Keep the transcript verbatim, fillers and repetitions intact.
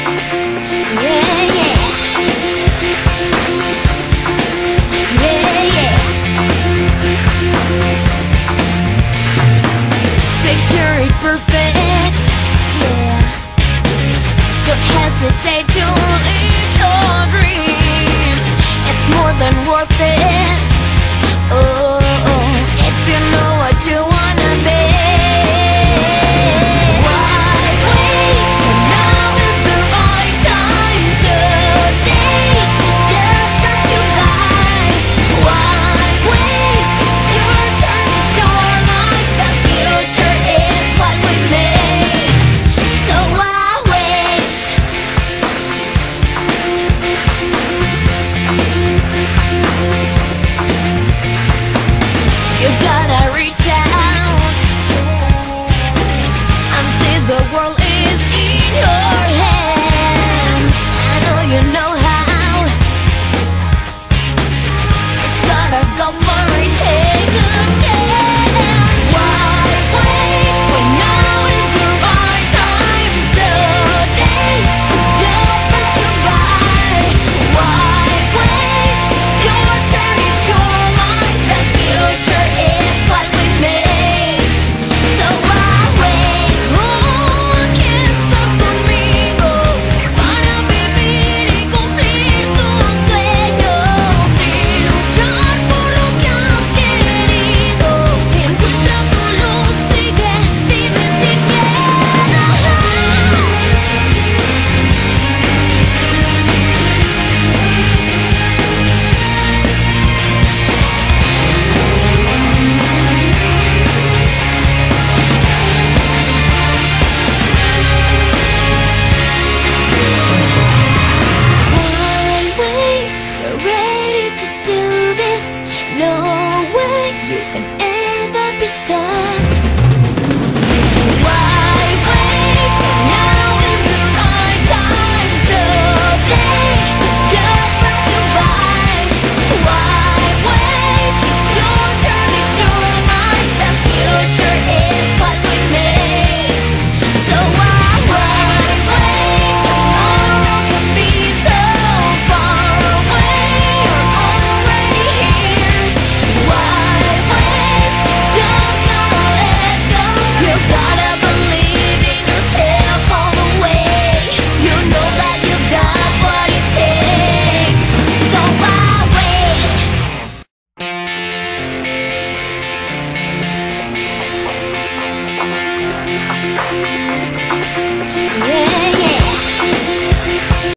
Yeah, yeah. Yeah, yeah. Picture it perfect. Yeah. Don't hesitate to live your dreams. It's more than worth it. Oh, oh, if you know what you wanna be. Why wait? Now is the right time. Today just pass you by. Why wait? It's your turn, it's your life. The future is what we make. So why wait? You gotta reach out and see the world is in your hands. I know you know how. Just gotta go for it, take a chance. Why wait when now is the right time? Today just pass you by. Why wait? It's your turn, it's your life. The future is what we make. So why wait? Oh, aquí estás conmigo para vivir y cumplir tus sueños y luchar por lo que has querido. Encuentra tu luz, sigue, vive sin miedo. Why wait? You're ready to do this. No way you can ever be stopped. Why wait? Now is the right time. Today just pass you by. Why wait? It's your turn, it's your life. The future is what we make. So why why wait? Tomorrow can be so far away. You're already here. Why wait? Just gotta let go. You gotta believe in yourself all the way. You know that you got what it takes. So why wait? Yeah.